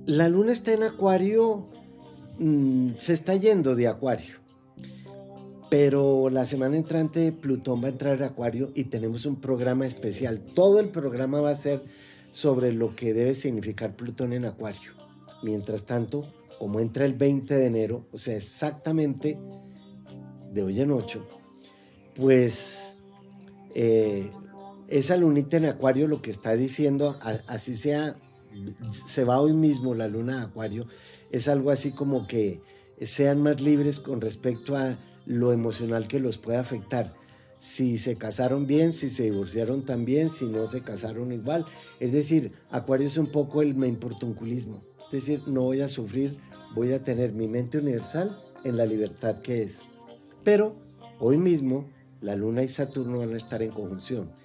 La luna está en Acuario, se está yendo de Acuario, pero la semana entrante Plutón va a entrar a Acuario y tenemos un programa especial. Todo el programa va a ser sobre lo que debe significar Plutón en Acuario. Mientras tanto, como entra el 20 de enero, o sea, exactamente de hoy en 8, pues eh, esa lunita en Acuario lo que está diciendo, así sea, se va hoy mismo la luna de Acuario, es algo así como que sean más libres con respecto a lo emocional que los puede afectar. Si se casaron bien, si se divorciaron también, si no se casaron igual. Es decir, Acuario es un poco el me importunculismo. Es decir, no voy a sufrir, voy a tener mi mente universal en la libertad que es. Pero hoy mismo la Luna y Saturno van a estar en conjunción.